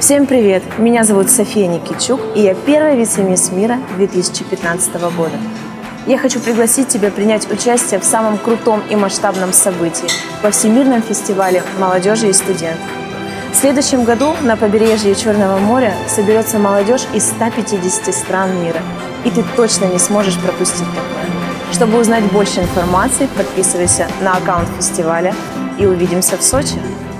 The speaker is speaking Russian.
Всем привет! Меня зовут София Никитчук, и я первая вице-мисс мира 2015 года. Я хочу пригласить тебя принять участие в самом крутом и масштабном событии – во Всемирном фестивале молодежи и студентов. В следующем году на побережье Черного моря соберется молодежь из 150 стран мира, и ты точно не сможешь пропустить такое. Чтобы узнать больше информации, подписывайся на аккаунт фестиваля и увидимся в Сочи!